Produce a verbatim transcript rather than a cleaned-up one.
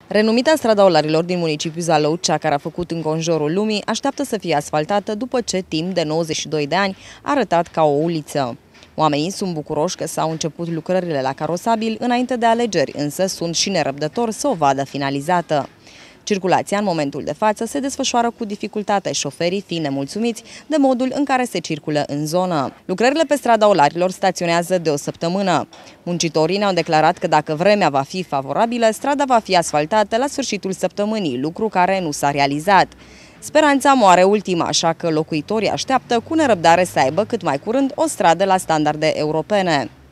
Renumita strada Olarilor din municipiul Zalău, cea care a făcut înconjurul lumii, așteaptă să fie asfaltată după ce, timp de nouăzeci și doi de ani, a arătat ca o uliță. Oamenii sunt bucuroși că s-au început lucrările la carosabil înainte de alegeri, însă sunt și nerăbdători să o vadă finalizată. Circulația în momentul de față se desfășoară cu dificultate, șoferii fiind nemulțumiți de modul în care se circulă în zonă. Lucrările pe strada Olarilor staționează de o săptămână. Muncitorii ne-au declarat că dacă vremea va fi favorabilă, strada va fi asfaltată la sfârșitul săptămânii, lucru care nu s-a realizat. Speranța moare ultima, așa că locuitorii așteaptă cu nerăbdare să aibă cât mai curând o stradă la standarde europene.